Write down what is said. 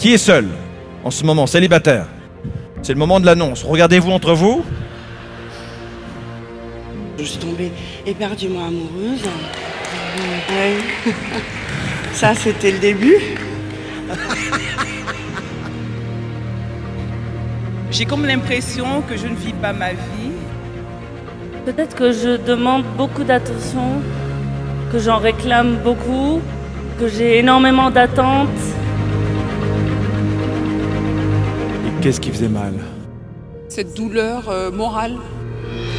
Qui est seul en ce moment, célibataire? C'est le moment de l'annonce. Regardez-vous entre vous. Je suis tombée éperdument amoureuse. Ouais. Ça, c'était le début. J'ai comme l'impression que je ne vis pas ma vie. Peut-être que je demande beaucoup d'attention, que j'en réclame beaucoup, que j'ai énormément d'attentes. Et qu'est-ce qui faisait mal? Cette douleur morale.